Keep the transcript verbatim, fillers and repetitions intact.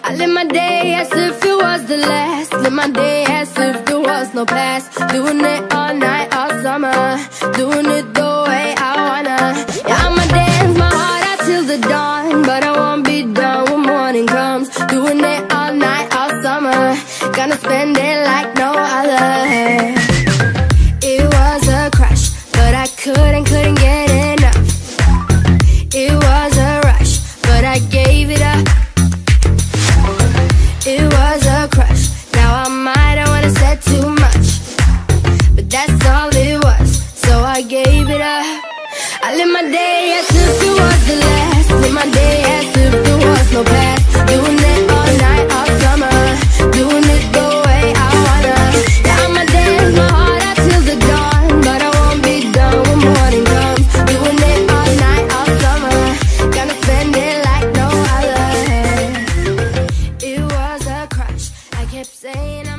I live my day as if it was the last. Live my day as if there was no past. Doing it all night, all summer. Doing it the way I wanna. Yeah, I'ma dance my heart out till the dawn, but I won't be done when morning comes. Doing it all night, all summer. Gonna spend it like no other. It was a crush, but I couldn't, couldn't get enough. It was a rush, but I gave it up. It was a crush, now I might have wanna said too much, but that's all it was, so I gave it up. I live my day as if it was the last. Live my day as if there was no past. Doing it all night, all summer. Doing it the way I wanna. Yeah, I'ma dance my heart out till the dawn, but I won't be done when morning comes. Doing it all night, all summer. Gonna spend it like no other. It was a crush, I kept saying